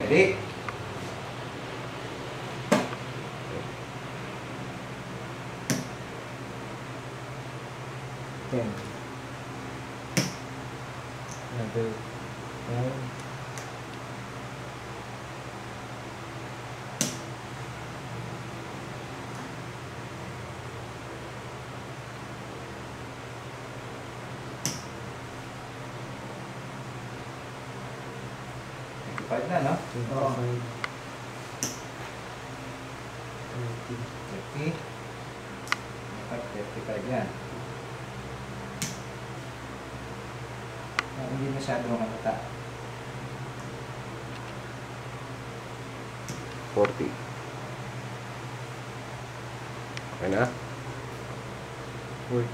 Ready? Ten. Another 9. Five na, no? 25. 30. 30. 35 yan. Hindi masyadong matata. 40. Okay na? 40.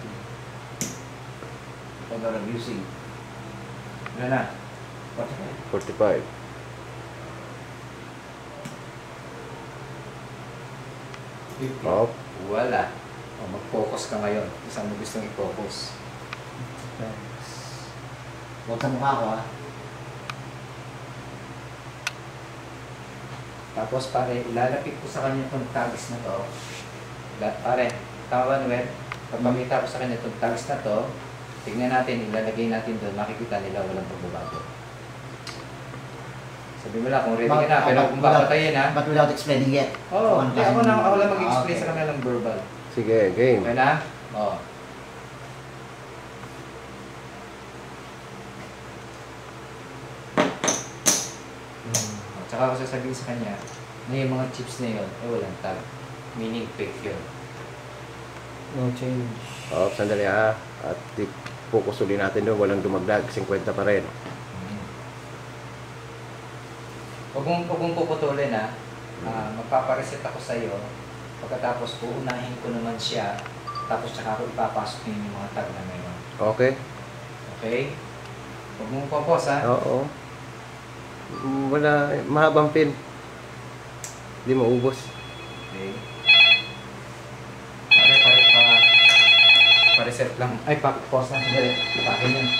Pag using. Ano na? 45. 45. Off. Wala. O, mag-focus ka ngayon. Isang mo gustong i-focus. Times. Huwag sa mukha ko, ha? Tapos, pare, ilalapit ko sa kanya itong tags na to. Pare, tama ba, Noel? Pagpamita ko sa kanya itong tags na to, tignan natin, ilalagay natin doon, makikita nila walang pagbabago. Sabi mo lang kung ready ka na, pero kung papatayin, ha? But without explaining yet. Oo, hindi ako lang mag-explain Okay. sa kanila ng verbal. Sige, game. Okay na? Oo. Tsaka ako sasabihin sa kanya, na yung mga chips na yun, walang tag. Meaning fake yun. No change. Off, sandali ha. At focus ulit natin doon. Walang dumagdag. 50 pa rin. Huwag mong puputulin, ha. Magpapareset ako sa'yo. Pagkatapos, uunahin ko naman siya. Tapos tsaka ako ipapasok din yung mga tag na meron. Okay? Okay? Huwag mong popos, ha. Oo. Wala. Mahabang pin. Hindi maubos. Okay. Pa-reset lang. Ay, pause na. Pakin yan.